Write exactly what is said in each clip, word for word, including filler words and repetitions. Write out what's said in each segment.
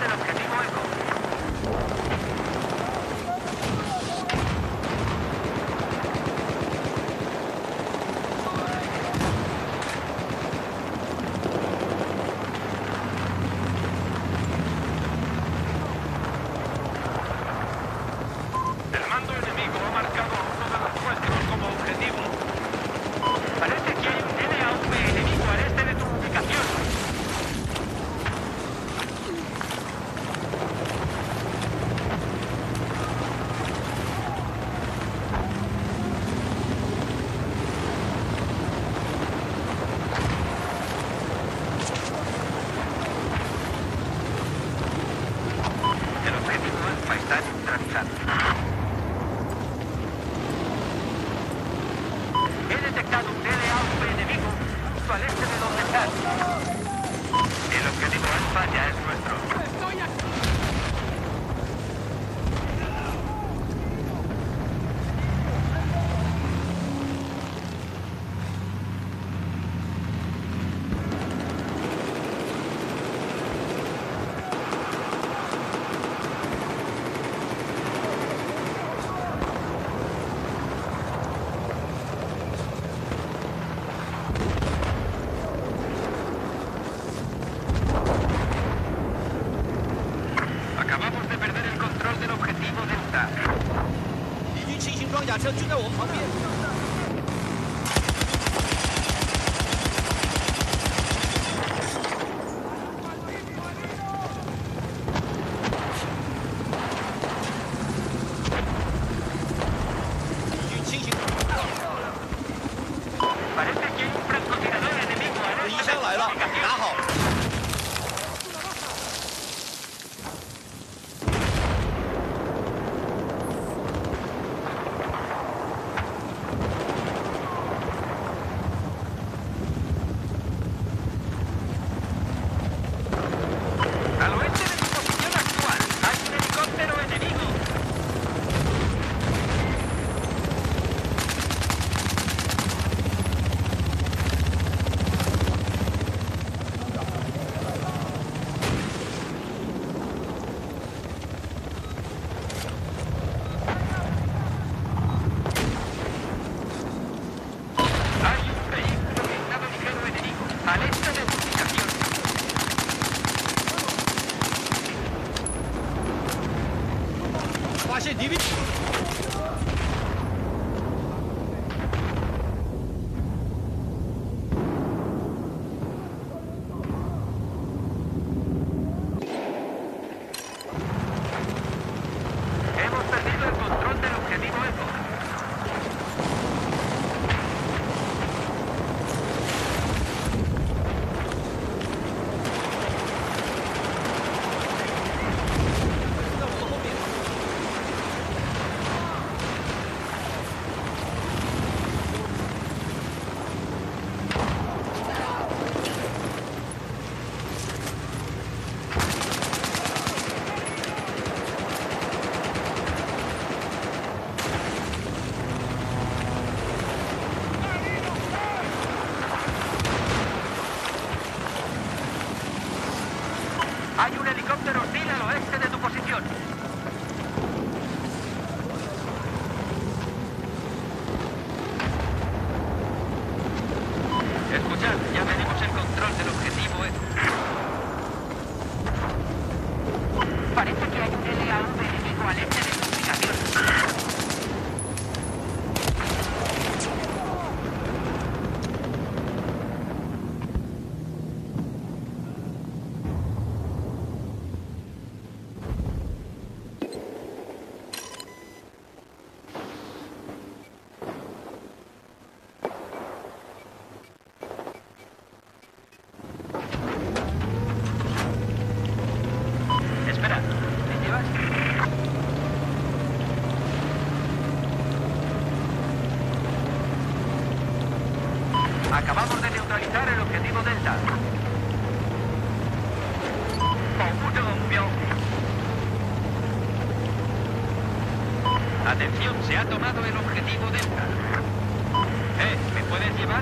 del objetivo Eco. El mando enemigo ha marcado a uno de los nuestros como objetivo. Parece que hay un N A V enemigo al este de tu ubicación. El objetivo Alfa está neutralizado. He detectado un N A V enemigo justo al este de donde estás. El objetivo Alfa ya es nuestro. ¡Estoy aquí! Acabamos de perder el control del objetivo Delta. 敌军轻型装甲车就在我们旁边。 Parece que hay un francotirador enemigo al 敌 este 枪 de 来 tu 了， ubicación. 拿好。 Al oeste de tu posición actual hay un helicóptero enemigo. Hay un vehículo blindado ligero enemigo al este de tu ubicación. 发现敌兵。 Hemos perdido el control del objetivo Eco. Hay un helicóptero hostil al oeste de tu posición. Escuchad, ya tenemos el control del objetivo Eco. Parece que hay un N A V enemigo al este de tu ubicación. Espera, ¿me llevas? Acabamos de neutralizar el objetivo Delta. Atención, se ha tomado el objetivo Delta. Eh, ¿me puedes llevar?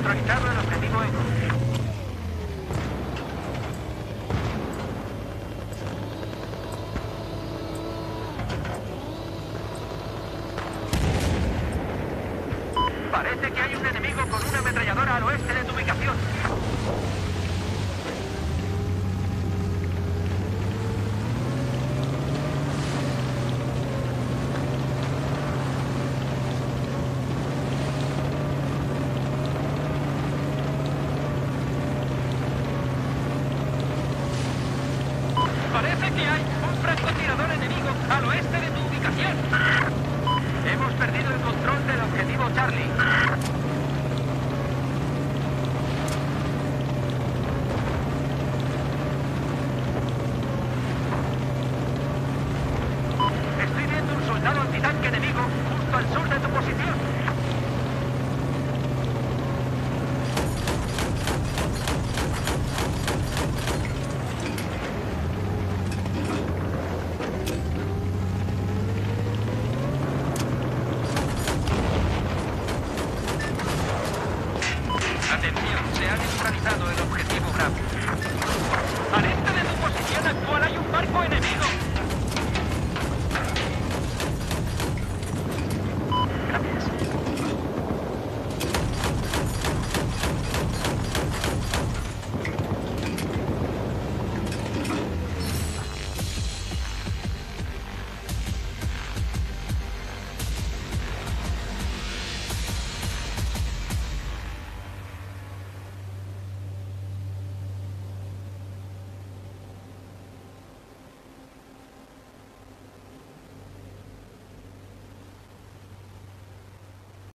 neutralizado el objetivo Eco. Parece que hay un enemigo con una ametralladora al oeste de tu ubicación. Parece que hay un francotirador enemigo al oeste de tu ubicación. Hemos perdido el control del objetivo Charlie.